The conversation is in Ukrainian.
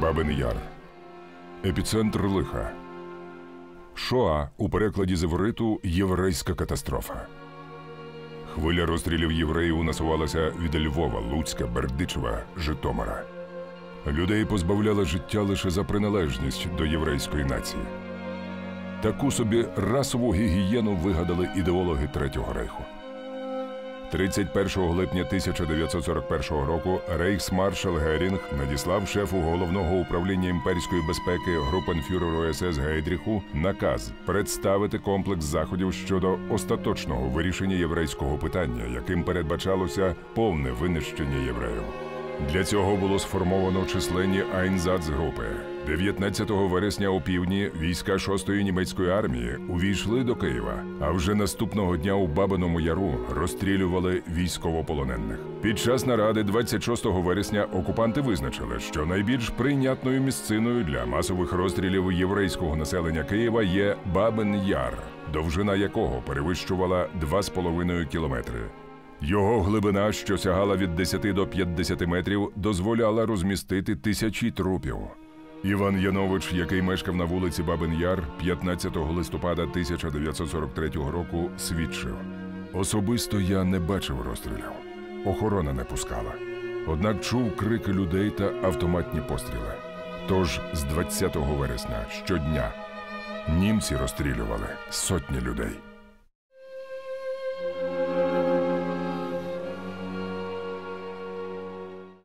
Бабин Яр. Епіцентр лиха. Шоа у перекладі з івриту «єврейська катастрофа». Хвиля розстрілів євреїв насувалася від Львова, Луцька, Бердичева, Житомира. Людей позбавляли життя лише за приналежність до єврейської нації. Таку собі расову гігієну вигадали ідеологи Третього рейху. 31 липня 1941 року рейхсмаршал Герінг надіслав шефу Головного управління імперської безпеки групенфюреру СС Гейдріху наказ представити комплекс заходів щодо остаточного вирішення єврейського питання, яким передбачалося повне винищення євреїв. Для цього було сформовано численні Айнзац-групи. 19 вересня опівдні війська 6-ї німецької армії увійшли до Києва, а вже наступного дня у Бабиному Яру розстрілювали військовополонених. Під час наради 26 вересня окупанти визначили, що найбільш прийнятною місциною для масових розстрілів єврейського населення Києва є Бабин Яр, довжина якого перевищувала 2,5 кілометри. Його глибина, що сягала від 10 до 50 метрів, дозволяла розмістити тисячі трупів. Іван Янович, який мешкав на вулиці Бабин Яр, 15 листопада 1943 року свідчив: «Особисто я не бачив розстрілів. Охорона не пускала. Однак чув крики людей та автоматні постріли. Тож з 20 вересня щодня німці розстрілювали сотні людей».